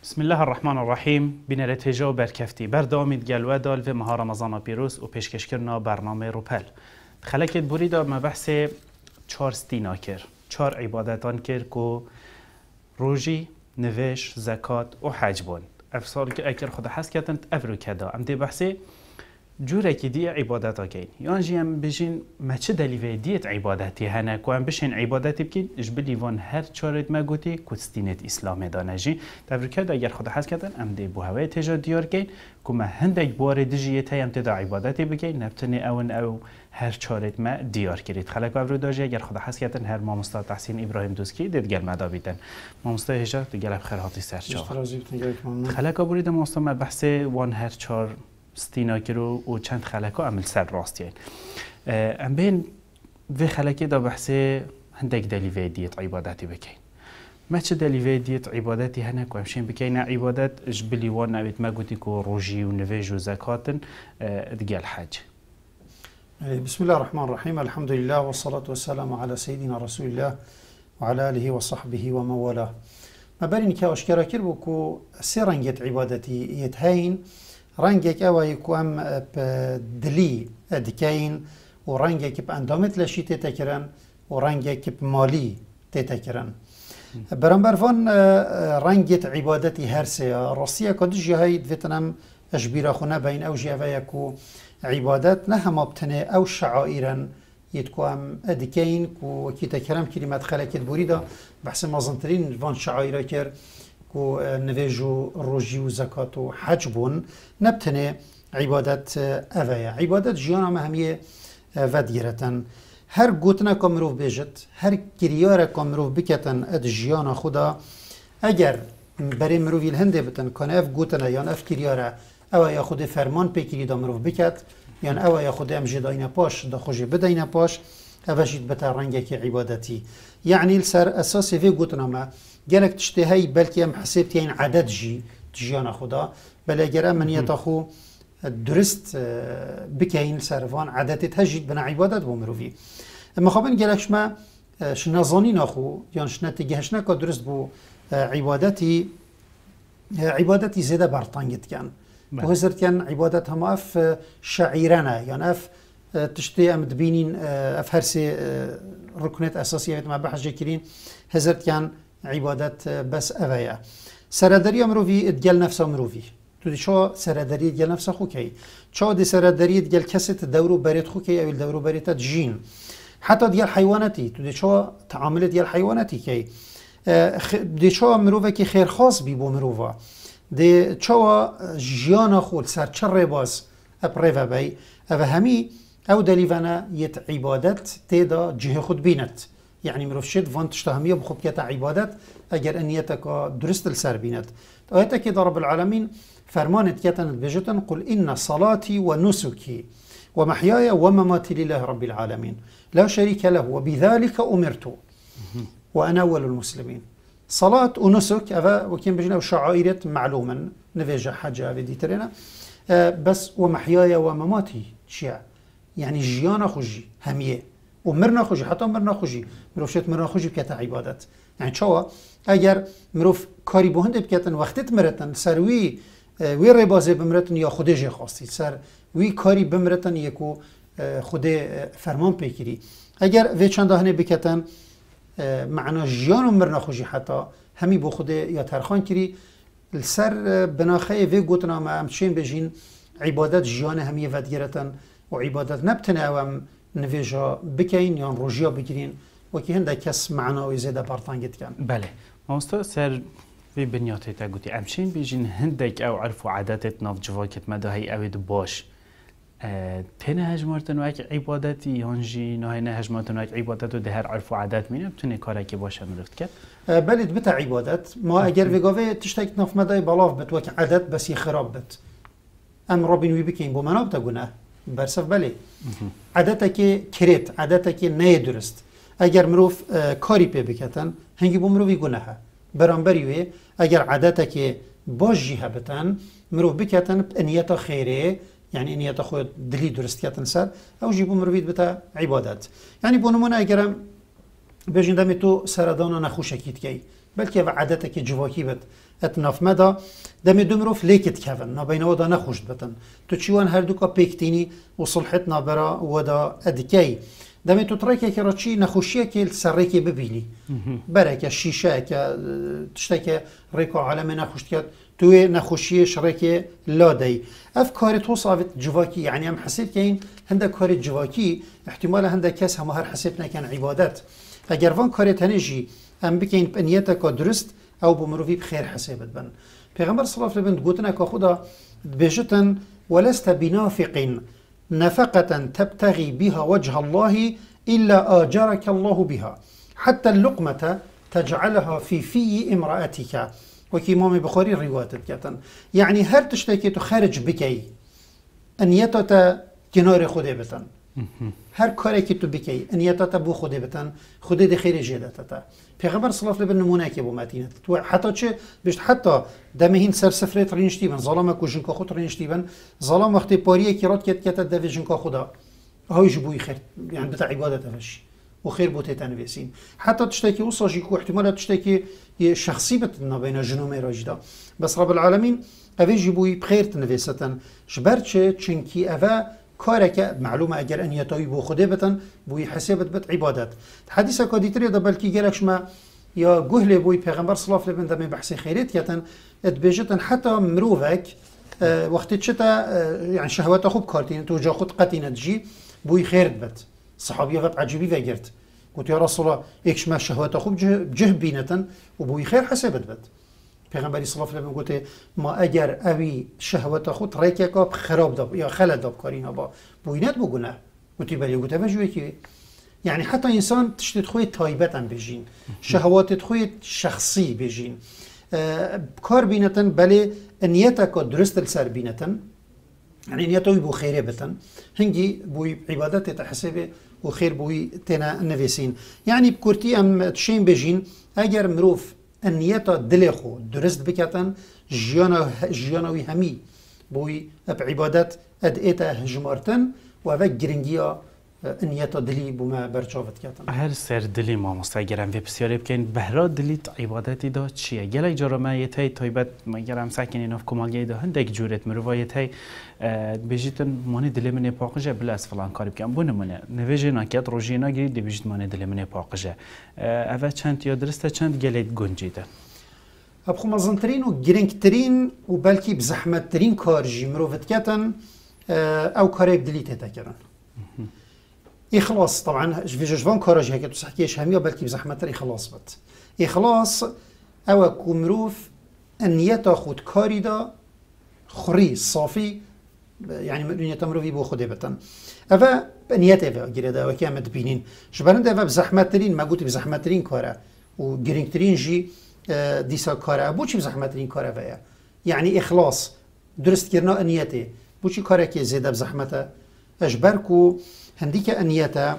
بسم الله الرحمن الرحیم. بینرتیجا و برکفتی بردامید گلوه دال و ماه رمضان پیروز و پیشکش کردن برنامه روپل. خلکت بریدا ما بحث 4 ستینا کرد، 4 عبادتان کرد که روزی، نوش، زکات و حج بون. افسال که اگر خدا حس کردند افرو کدا. ام دی بحثی جوره که دی عبادتا کین. یان جیم بجین ما چه دلیل دیت عبادتی هنه که ام بشین عبادتی بکین اجبلی وان هر چارت ما گوتی کستینت اسلام دانجی. افرو کدا اگر خدا حس کردن ام دی بوهوای تجا دیار کین که ما هندک بار دیجیت ام تدا عبادتی بکین نبتنی او هر چارت ما دیار کرید. خلق افرو داجی اگر خدا حس کردن هر مامستا تحسین ابراهیم دوسکی دید گل مدا بیتن. مامستا هجا دیگه لب خیر هاتی سرچاو. خلق ابرید مامستا ما بحث وان هر چار ستینا کرو و چند خلقا عمل سر راستیه. ام بین و خلقی دا بحث هندک دلیل دیت عبادتی بکین. ما چه دلیل دیت عبادتی هنه که همشین بکین عبادت جبلی وان نبید ما گوتی که روزی و نویج و زکاتن دیگه الحج. بسم الله الرحمن الرحيم. الحمد لله والصلاة والسلام على سيدنا رسول الله وعلى آله وصحبه ومن والاه. ما برين كأشكر كربو كو سرنجت عبادتي يتهين رنجك أو يكون بدلي أدكين ورنجك بأندامت لشي تتكرن ورنجك بمالي تتكرن. برانبر فان رنجت عبادتي هرسيا روسيا كدش هاي فيتنام أجبير أخونا بين أو جهة يكو عبادت نه هم ابتنه او شعائرن يتكوام ادكين كو كيتا كلام كلمات خلقت بوريدا بحث مازنترين وان شعائر كر كو نويجو روجي و زكاة و حج بون نبتنه عبادت اويا عبادت جيانا مهمية وديرتن هر قوتنا كمروف بيجت هر كريارة كمروف بكتن اد جيانا خدا اگر بري مروفي الهنده بتن كان اف قوتنا يان اف كريارة او یا خود فرمان پیکری دا مروف بکد یان او یا خود امجد داینه پاش دا خوش بداینه پاش اوشید بتا رنگه که عبادتی یعنی لسر اساسی وی گوتنا ما گلک تشتهی بلکه ام حسبتی این عدد جی جیان خدا بل اگر امنیت خو درست بکین لسر وان عددی تجید بنا عبادت بو مروفی اما خوابن گلکش ما شنازانی نخو یان شنتگهش نکا درست بو عبادتی زیده برطانگت کن وهزرت كان عبادات هم اف شعيرنا يعني اف تشتي ام تبينين اف هرسي ركنات اساسيه ما بحث كرين هزرت كان عبادات بس افيا سردري مروفي ادجل نفسه مروفي تو شو سردري ادجل نفسه خوكي شو دي سردري ادجل كسه الدورو بريت خوكي او الدورو بريت جين حتى ديال حيواناتي تو شو تعاملت ديال حيواناتي كي دي شو مروفه كي خير خاص بيبو مروفه ده چوا جیانا خود سر چر باز اپریو بی او همی او دلیوانا یت عبادت تیدا جه خود بیند یعنی مروف شد وان تشتهمیه بخوب کتا عبادت اگر انیتک درست السر بیند آیتا که رب العالمین فرمانت کتند بجتن قل إن صلاتي ونسكي ومحياي ومماتي لله رب العالمين لا شريك له وبذلك أمرت وأنا أول المسلمين صلاة ونسك أفا وكين بجنا وشعائرة معلوما نفيجا حاجة في ديترينا بس ومحياي ومماتي شيع يعني جيانا خوجي همية ومرنا خوجي حتى مرنا خوجي مروف شت مرنا خوجي بكتا عبادت يعني شوا اگر مروف كاري بوهند بكتن وقتت مرتن سر وي ربازي بمرتن يا خودي جي خاصي سر وي كاري بمرتن يكو خودي فرمان بكري اگر في چند هنه بكتن معنا جیان و مرنا خوشی حتی همی بو خود یا ترخان کری السر بناخه وی گوتنا ما امچین بجین عبادت جیان همی ودگیرتن و عبادت نبتنه او نویجا بکین یا روژیا بگیرین و که هنده کس معناوی زیده برطانگت کن بله ماستا سر وی بنیاتی تا گوتی امچین بجین هندک او عرف و عادتت ناف جواکت مدهی اوید باش تنه هجمارتن و یک عبادتی یانجی نه هجمارتن و یک عبادت و ده هر عرف و عادت مینه بتونه کاری که باشه مرفت کرد بلد بتا عبادت ما اگر وگاوه تشتک نف مدای بلاف بت وک عادت بس خراب بت ام رابین وی بکین بو مناب تا گناه برسف بله عادت که کرت عادت که نه درست اگر مروف کاری پی بکتن هنگی بو مروفی گناه برانبری وی اگر عادت که باش جیه بتن مروف بکتن انیتا خیره يعني إني أتخذ دليل درستيات نسال أو جيبوا مرويد بتا عبادات يعني بونمونا أجرام بيجن دمي تو سردانا نخوش أكيد كي بلکه و عادت که جواکی بد اتناف مدا دم دمروف لیکت کفن نبینه ودا نخوشت بتن تو چیوان هر دو کا پیکتینی و صلحتنا برا ودا ادکی دم تو ترکه که رچی نخوشیه که سری که ببینی برای که شیشه که تشته که ریکو عالم نخوشت کرد توی نخوشی شرکه لادی افکار تو صافت جواکی یعنی هم حسب که این هنده کار جواکی احتمال هنده کس هم هر حسب نکن عبادت اگر وان کار تنجی هم بکن بنیت که درست او بمروی بخیر حسابت بن پیغمبر صلی الله علیه و آله گوتن که خدا بجتن ولست بنافق نفقة تبتغي بها وجه الله إلا آجرك الله بها حتى اللقمة تجعلها في امرأتك وكي امام بخاري روايات كتن يعني هر تشتكي تخرج بكي ان يتت کنار خود بتن هر کاری که تو بکی انیتات بو خود بتن خود ده خیر جدت پیغمبر صلی الله علیه و آله نمونه که بو مدینه تو حتی چه بشت حتی دمهین سر سفره ترینشتی بن ظلام کوجن که خود ترینشتی بن ظلام وقتی پاریه کی رات کت کت دویجن که خدا هایش بوی خیر يعني بتاع عبادت فش وخير بوته تنويسين حتى تشتكي وصاجي كو احتمال تشتكي شخصي بتنا بين جنوم راجدا بس رب العالمين اوي بوي بخير تنويستن جبرچه چنكي اوا كارك معلومه اگر ان يتاوي بو خوده بتن بوي حسابت بت عبادت حديث كاديتري ده بلكي گلكش ما يا جهل بوي پیغمبر صلى الله عليه وسلم ده بحث خيرت يتن اتبجتن حتى مروفك وقت چتا يعني شهوات خوب كارتين تو جا خود قتين تجي بوي خيرت بت صحابيه وقت عجيبي وگرت قلت يا رسول الله ايش ما شهوات خوب جه بينتن وبوي خير حسابت بت پیغمبر صلی الله علیه و آله گفته ما اگر اوی شهوت خود ریکا خراب داب یا خلل داب کارینا با بوینت بگونه گفتی بلی گفته وجوه که یعنی حتی انسان تشتت خوی تایبت هم بجین شهوات خوی شخصی بجین کار بینتن بله نیت که درست السر بینتن یعنی نیتوی بو خیره بتن هنگی بوی عبادت تحسبه و خیر بوی تنا نویسین یعنی بکرتی ام تشین بجین اگر مروف النية دل خو درست بكتن جيانوي همي بوي بعبادات ادئتا هجمارتن و گرنگیا النية دلي بما برچاوت كتن هر سر دلی ما مستگرم و بسیاری بکن بهرا دلیت عبادتی دا چیه؟ گله جرمه یه تایبت مگرم سکنین اف کمالگی دا هندک جورت مروایت بيجيتن ماني دل من باقجه بلاس فلان کاری بکن بونه منه نویجه نکات روزینا گری دی بيجيت ماني دل من باقجه اول چند یا درسته چند گله گنجیده ابخو مزنترین و گرنگترین و بلکی بزحمتترین کار جی مروفت کتن او کاری بدلیت تکرن إخلاص طبعا في جوان كوراج هيك تصحكيش همية بلكي بزحمة إخلاص بت إخلاص أو كمروف أن يتاخد كاري دا خري صافي يعني من يتمروفي بو خده بتن أفا نيت أفا جريدا وكامت بينين شبرند أفا بزحمة ترين ما قلت بزحمة ترين كارا وجرينك ترين جي ديسا كارا بوشي بزحمة ترين كارا فيا يعني إخلاص درست كرنا نيته بوشي كارا كي زيادة بزحمة أجبركو هندیک انیتا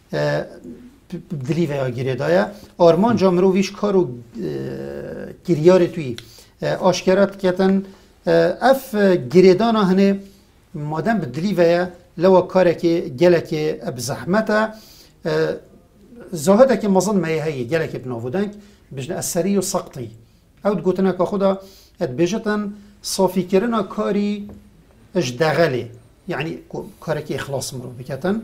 بدلی و گریدایا آرمان جامرو ویش کارو گریار توی آشکارات کتن اف گریدانا هنه مادم بدلی و لو کاره که گله که بزحمتا زاهده که مظن مایه هایی گله که بنافودنگ بجن اثری و سقطی او گوتنا که خدا بجتن صافی کرنا کاری اجدغله يعني كارك إخلاص مرو بكتن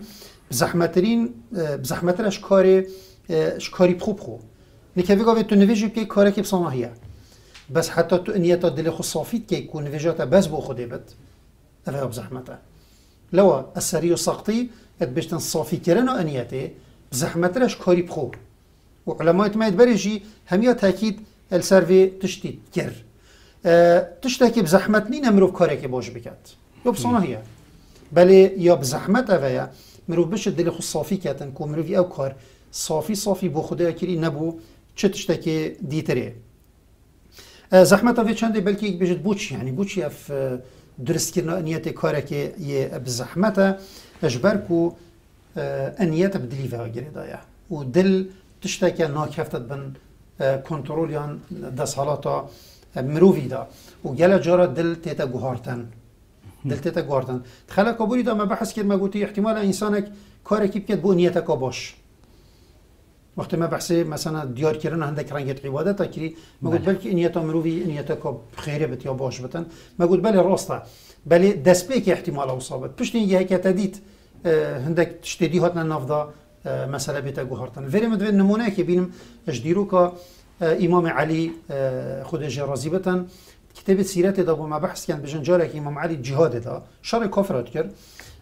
بزحمترش كاري بخوب خو نكفي قاوي تو نفيجي بكي كارك بصناهية بس حتى تو انيتا دل خو صافيت كي كون نفيجاتا بس بو خو ديبت افا بزحمتا لو السري سقطي اتبشتن صافي كرنا انيتي بزحمترش كاري بخو وعلماء ما يتبرجي هميا تاكيد السيرفي تشتي كر تشتكي بزحمتني نمرو كارك باش بكت يو بصناهية بله یا بزحمت اویا مرو بشه دل خود صافی کردن که مروی او کار صافی بو خدا کری نبو چه تشتکی دیتره زحمت اویا چنده بلکه یک بجد بوچی یعنی بوچی اف درست کرنا انیت کاره که یه بزحمت اجبر کو انیت بدلی و گره دایا و دل تشتکی ناکفتت بن کنترول یان دست حالاتا مروی دا و گله جارا دل تیتا گوهارتن دلتتا گاردن تخلا کابوری دا ما بحث کرد ما گوتی احتمال انسانک کاری که بکد بو نیت کا باش وقتی ما بحثی مثلا دیار کردن هندک رنگت عبادت اکری مگود بلکه انیت امروی انیت که خیره بت یا باش بتن مگود بله راسته بله دست به که احتمال اوصابت پشت این یه که تدید هندک تشتدی هاتن نافدا مسئله بیت گوهرتن وریم دوید نمونه که بینم اجدیرو که امام علی خودش راضی بتن کتاب سیرت دا با ما بحث کن بجن جاره که امام علی جهاد دا شر کافرات کرد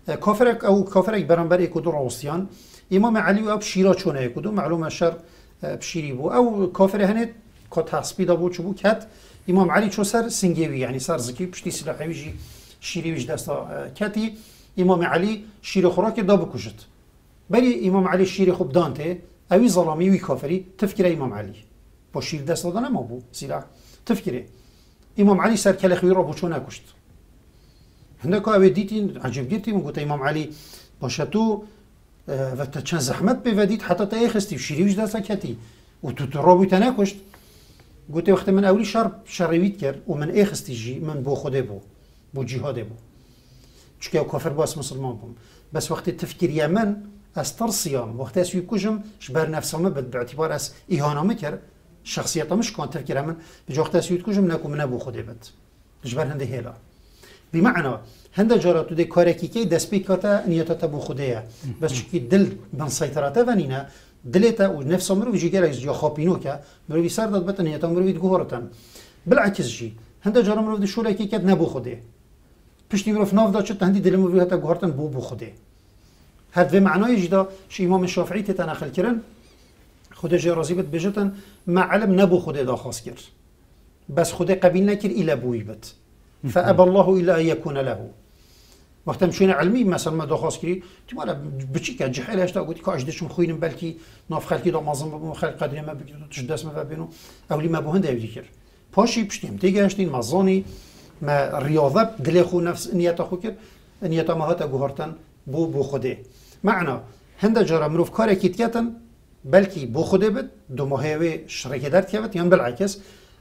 کافرک برانبر اکودو راوسیان امام علی و اب شیرا چونه اکودو معلومه شر بشیری بو او کافر هنه که تحصبی دا بو چبو کت امام علی چو سر سنگیوی یعنی سر زکی پشتی سلاحوی جی شیری ویج دستا کتی امام علی شیر خوراک دا بکشت بلی امام علی شیر خوب دانته اوی ظلامی وی کافری تفکر امام علی با شیر دست دادن ما بو سلاح تفکره امام علی سر کلخوی را بچو نکشت هنده که اوی دیتین عجب گیرتی من گوته امام علی باشه تو و تا چند زحمت بودید حتی تا ایخستی و شیری ویج دستا کتی و تو را بویتا نکشت گوته وقت من اولی شروید کرد و من ایخستی جی من بو خوده بو جهاده بو چکه کافر باس مسلمان بوم بس وقتی تفکیری من از ترسیام وقتی اسوی کجم شبر نفسامه بد باعتبار از ایهانامه کرد شخصیتامش کان تفکیر من بجا وقتی اسوی کجم نکو من ابو خوده بد جبر هنده هیلا بمعنى هنده جاراتو ده کارکی که دست بیکاتا نیاتا ابو خوده بس چکی دل من سیطراته و نینا دلتا و نفس مرو بيجي جالس جا خابينو كا مرو بيسار داد بتن يا تمرو بيد جوهرتن بالعكس جي هنده جارم مرو شو لكي كد نبو خده پشتی مرو ناف داد شد هندی دلمو بي هتا جوهرتن بو خده هاد في معناه جدا شي امام الشافعي تتناخل كرن خده جا راضي بت بجتن مع علم نبو خده دا خاص كر بس خده قبيل نكر الى بوي بت فابى الله الا ان يكون له وقت مشينا علمي مثلا ما دخواست كري تمالا بچی که جحیل هشتا گویی که اجدشم خوینم بلکی ناف خلقی دا مازن ببینم خلق قدری ما بگیرد تجدس ما ببینم اولی ما بهند اولی کر پاشی پشتیم تیگه هشتین مازانی ما ریاضه دل خو نفس نیت خو کر نیت ما هات گوهرتن بو خوده معنا هند جرا مروف کار کیت کتن بلکی بو خوده بد دو ماهی شرکت درد کبت یان بالعکس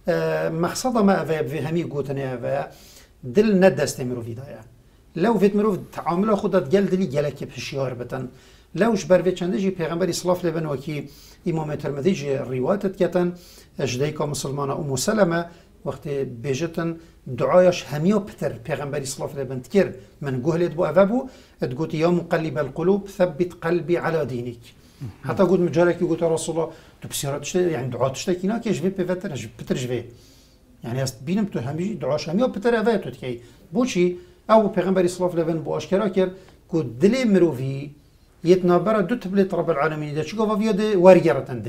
مقصد ما في همي قوتنا و دل ندست مروفي دايا لو فيت مروف تعامله خودت جل دلی جلکی بشیار بتن لوش بر وی چنده جی پیغمبری صلاف لبن وکی امام ترمذی جی روایت کتن اجدی که مسلمان ام سلمه وقت بیجتن دعایش همیا پتر پیغمبری صلاف لبن تکر من گهلت بو اوابو ادگوت یا مقلب القلوب ثبت قلبي على دينك حتى قلت مجالك يقول رسول الله تو بسيارات يعني دعاء تشتكي ناكي جبي بفتر بتر جبي يعني است بينم تو همي دعاش همیا پتر اواتو تکی بوچی او پیغمبری صلاف لبن بو اشکرا کرد که دلی مروفی یتنابرا دو تبلیت رب العالمین ده چگاه وفیاد وارگرتن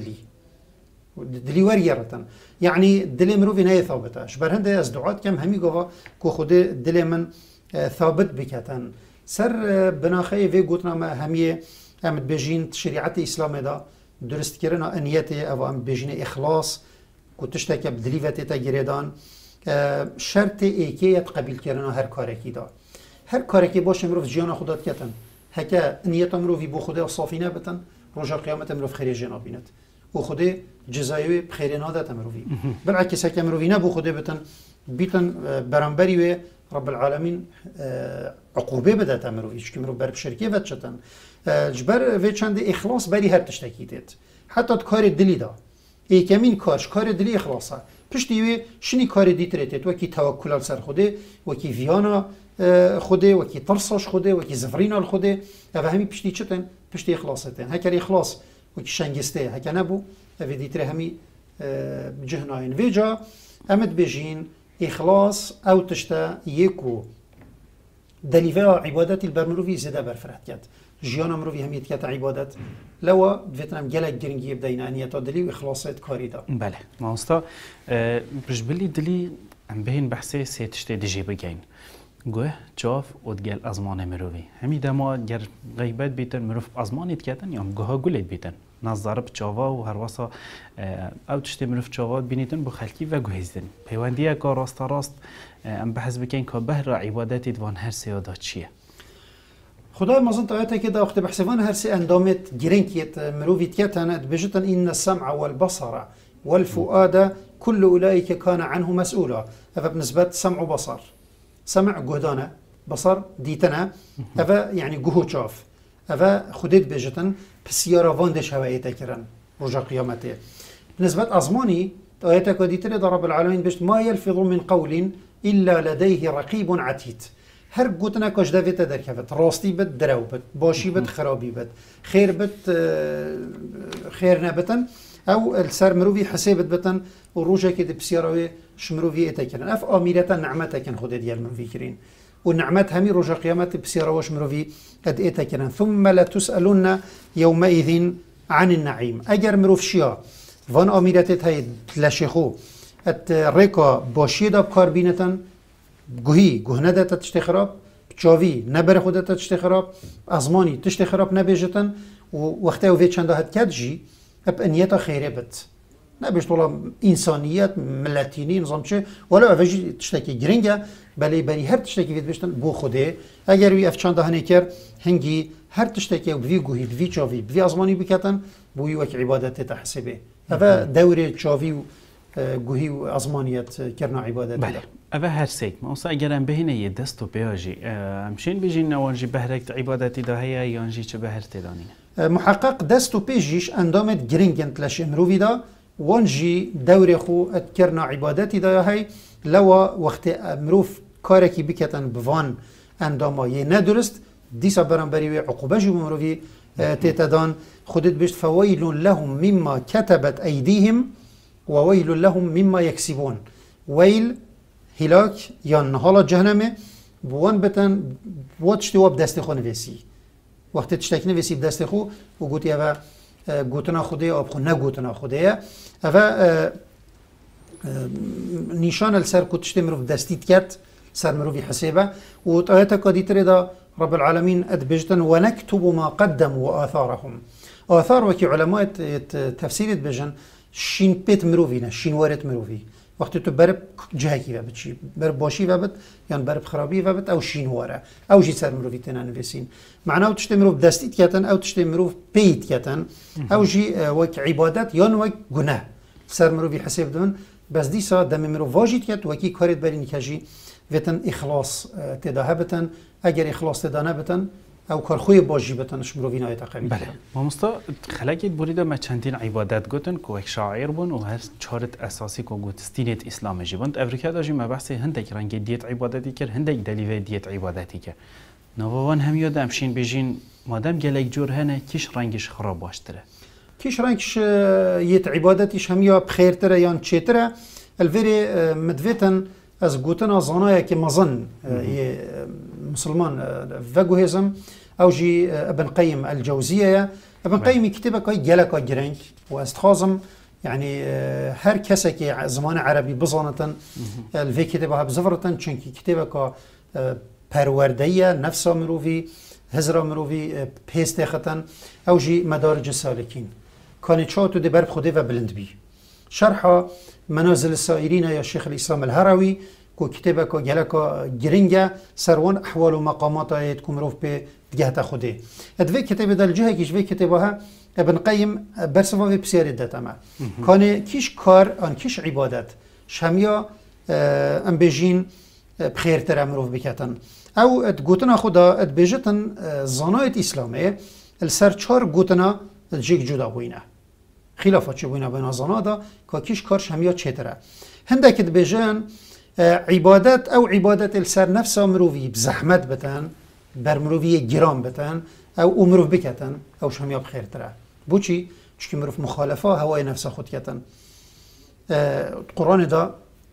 دلی وارگرتن یعنی دلی مروفی نه ثابته شبر هنده از دعات کم همی گفا که خود دلی من ثابت بکتن سر بناخه وی گوتنا ما همی امد بجین شریعت اسلام دا درست کرنا انیت او ام بجین اخلاص که تشتکه بدلی وتی تا گریدان شرط ایکیت قبیل کردن هر کارکی دا هر کارکی باشه مروف جیان خودت کتن هکه نیت مروفی بو خوده صافی نبتن روز قیامت مروف خیر جنا بیند و خوده جزایه خیر نادت مروفی بالعکس هکه مروفی نبو خوده بتن بیتن برانبری و رب العالمین عقوبه بدات مروفی چون مروف بر شرکه وت شتن جبر و چند اخلاص بری هر تشتکیت حتی کار دلی دا ایکمین کار دلی اخلاصه پشتی شنی کار دیترته تو کی توکل سر خوده و کی ویانا خوده و کی ترسش خوده و کی زفرینا خوده و همی پشتی چتن پشتی اخلاصتن هکر اخلاص و کی شنگسته هک نبو و دیتره همی جهناین ویجا امد بجین اخلاص او تشتا یکو دلیوا عبادت البرمروفی زده برفرت کرد جیان مروفی همیت کت عبادت لوا ویتنام گلک گرنگی بدین انیتا دلی و اخلاصت کاری دا بله ما استا برجبلی دلی ام بهین بحثه سیتشته دیجی بگین گوه جاف ودگل ازمان مروفی همی دما گر غیبت بیتن مروف ازمانیت کتن یا گوها گلیت بیتن نظر بچاوا و هر واسا او تشته مروف چاوا بینیتن بو خلکی و گوهیزدن پیوندیه که راست ام بحث بکن که بهر عبادتی دوان هر سیادا چیه خدای مازن تایته که دا وقت بحثوان هر سی اندامت گرنکیت مروفیت کتن بجتن این السمع والبصر والفؤاد كل أولئك كان عنه مسؤولا أفا بنسبة سمع وبصر سمع جهدانه بصر ديتنا أفا يعني جهو شاف أفا خديت بجتن بسيارة واندش هواية تكرن رجا قيامته نسبة أزماني آيات كديتر رب العالمين بشت ما يلفظ من قول إلا لديه رقيب عتيد هر قوتنا كاش دافيتا دركفت راستي بد درو بد باشي بد خرابي بد خير بد خير نبتن او السر مروفي حسابت بتن وروجا كده بسيراوي شمروفي اتكن اف اميرتا نعمتا كن خود ديال من فكرين والنعمات همي روجا قيامت بسيراوي شمروفي اد اتكن ثم لا تسالون يومئذ عن النعيم اجر مروف شيا وان اميرتت هي تلاشخو ات ريكا باشي دا بكاربينتن گوهی گوهنه داتا تشتی خراب بچاوی نبر خود داتا تشتی خراب ازمانی تشتی خراب نبیجتن و وقتی او وی چنده هد کد جی اب انیتا خیره بد نبیش طولا انسانیت ملتینی نظام چه ولا اوجی تشتکی گرنگه بلی بری هر تشتکی وید بشتن بو خوده اگر وی اف چنده هنه کر هنگی هر تشتکی بوی گوهی بوی چاوی بوی ازمانی بکتن بوی وک عبادت تحسبه اما دور چاوی و گوهی و ازمانیت کرنا عبادت بله أبا هرسيك ما أصلا أجرام بهنا يدستو بياجي مشين بيجي نوانجي بهرك عبادتي ده هي يانجي چه بهرتي دانين محقق دستو بيجيش اندامت جرينجنت لش امروي دا وانجي دوري خو اتكرنا عبادتي ده هي لوا وقت امروف كاركي بكتن بوان انداما يه ندرست ديسا برانبري عقوبة جو مروي تيتدان خودت بيشت فويل لهم مما كتبت أيديهم وويل لهم مما يكسبون ويل هلاك يان حالا جهنمه بوان بتن واتشتي واب دست خو نویسی وقتی تشتک نویسی بدست خو و گوتی اوه گوتنا خوده آب خو نگوتنا خوده اوه نیشان السر کو تشتی مروف دستیت کت سر مروفی حسابه و آیتا کادیتر دا رب العالمین ادبجتن و نكتب ما قدموا وآثارهم آثار وكي علماء تفسير بجن شين بيت مروفينا شين وارد مروفي وقت تو برب جهکی و بچی برب باشی و بد یان برب خرابی و بد او شینواره او جی سر مروفی تنان نویسین معناه تشتی مروف دستیت کتن او تشتی مروف پیت کتن او جی وک عبادت یان وک گناه سر مروفی حساب دون بس دیسا دم مروف واجید کت وکی کارت برین کجی وتن اخلاص تداه بتن اگر اخلاص تدانه بتن او کارخوی باجی بتنش مروفی نایت قوی بله ما مستا خلاقیت بریده ما چندین عبادت گوتن که یک شاعر بون و هر چارت اساسی که گوت استینت اسلام جیبند امریکا داشتی ما بحث هندک رنگ دیت عبادتی کرد هندک دلیل دیت عبادتی کرد نووان هم یاد امشین بیجین مادام گلک جور هنه کیش رنگش خراب باشتره کیش رنگش یت عبادتیش هم یا بخیرتره یا چتره الوری مدویتن از گوتن زنای که مزن مسلمان وجوهزم او جي ابن قيم الجوزية ابن قيم كتبه كاي جلكا جرنج واستخازم يعني هر كسك زمان عربي بزانة الفي كتبها بزفرة چونكي كتبه كا پروردية نفس مروفي هزرا مروفي بيست ختن او جي مدارج السالكين كان چاتو دي برب خوده و بلند بي شرح منازل السائرين يا شيخ الإسلام الهروي کو کتابه که گلکا گرینگه سروان احوال و مقامات آید که مروف به دگهت خوده ادوی کتابه دل جهه کش وی کتابه ها ابن قیم برسوا وی بسیاری داتما کانه کیش کار آن کیش عبادت شمیا ام بیجین بخیرتر مروف بکتن او اد گوتنا خدا اد بیجتن زنایت اسلامه السر چار گوتنا جیک جدا بوینه خلافات چه بوینه بین زنا دا که کیش کار شمیا چتره هندک اد بیجن عبادت او عبادت السر نفسه مروفی بزحمت بتن بر مروفی گرام بتن او مروف بکتن او شمیا بخیر تره بو چی؟ چون مروف مخالفه هوای نفس خود کتن قرآن دا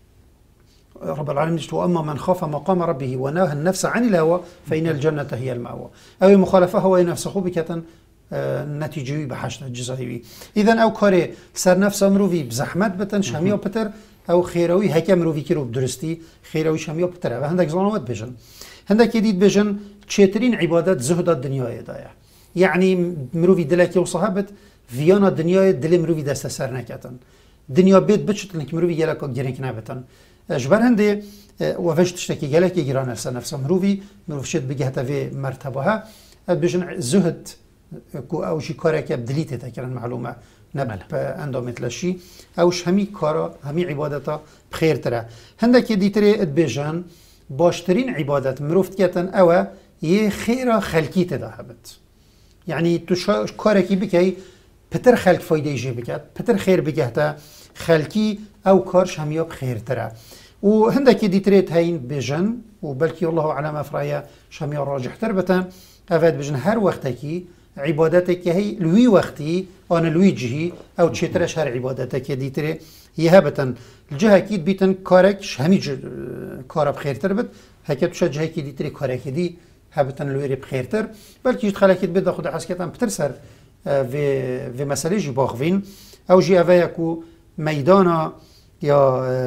رب العالمين يقول أما من خاف مقام ربه ونهى النفس عن الهوى فإن الجنة هي المأوى أو مخالفة هوای نفس خود بکتن نتیجه بحشت جزایی اذن او کاری سر نفس مروفی بزحمت بتن شمیا بتر او خیروی هک مروفی که رو بدرستی خیروی شمیا بتره و هندک زانوات بجن هندک دید بجن چترین عبادت زهد دنیای دایا یعنی مروفی دلکی و صحابت ویانا دنیای دل مروفی دست سر نکتن دنیا بیت بچتن که مروفی گلکا گرنگ نبتن جبر هنده و وش تشتکی گلکی گران سر نفس مروفی شد بگهت و مرتبه ها بجن زهد او شی کاری که بدلیت تکرن معلومه نب اندامت لشی اوش همی کارا همی عبادتا بخیر تره هندک دیتره ادبیجن باشترین عبادت مروفت کتن اوه یه خیره خلکی تداهبت یعنی تو کاری که بکی پتر خلق فایده جی بکد پتر خیر بگهته خلقی او کارش همیاب خیرتره و هندکی دیتریت هین بجن و بلکی الله علم افرایا شمی راجح تر بتن افاد بجن هر وقتی عبادتك هي لوي وقتي أنا لوي جهي أو تشترش هر عبادتك ديتري يهبتن الجهة أكيد بيتن كارك همي كار بخير تربت هكذا تشجع جهة أكيد ديتري كارك دي هبتن لوي بخير تر بلكي يدخل أكيد بده خد حسكتن بترسر في مسألة جي باخفين أو جي أفايكو ميدانا يا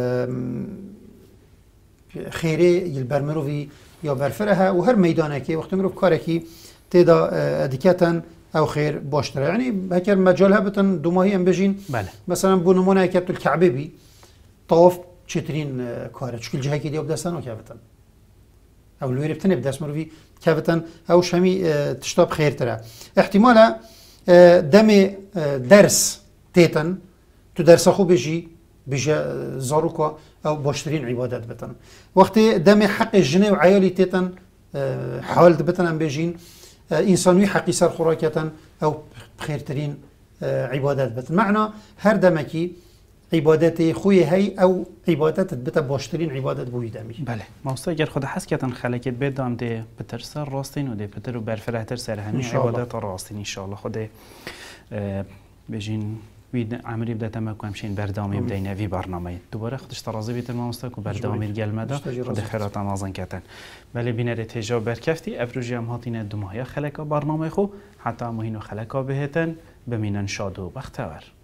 خيري يلبرمروفي يا برفرها وهر ميدانك وقت مروف كاركي تدا دكاتن او خير باشتره يعني هكر مجال هبتن دوماهي ام بجين بله. مثلا بونمونه هكتو الكعبه بي طواف چترين كاره شكل جهه كي دي بدسن وكابتن او لوير بتن بدس مروي كابتن او شمي تشطب خير ترى احتمالا دم درس تيتن تو درس خو بيجي زاروكا او باشترين عبادات بتن وقت دم حق الجنه وعيالي تيتن حال بتن ام بجين إنسانوي حقي سر خوراكية أو بخيرترين عبادات بتن معنى هر دمكي عبادتي خوي هي أو عبادات بتا باشترين عبادات بوي دمي بله ما اگر خود حس کتن خلکت بدام ده پتر سر راستین و ده پتر و برفرهتر سر همین عبادات راستین ان شاء الله خود بجین وید عمری بدأ تمام كمشين بردامي بدينا في برنامج دوباره خدش ترازي بيت المامستك وبردامي الجلمة خد خيرات نازن كتن بله بينا رتجاب بركفتي افروجي هم هاتين دمايا خلقا برنامج خو حتى مهينو خلقا بهتن بمينن شادو بختور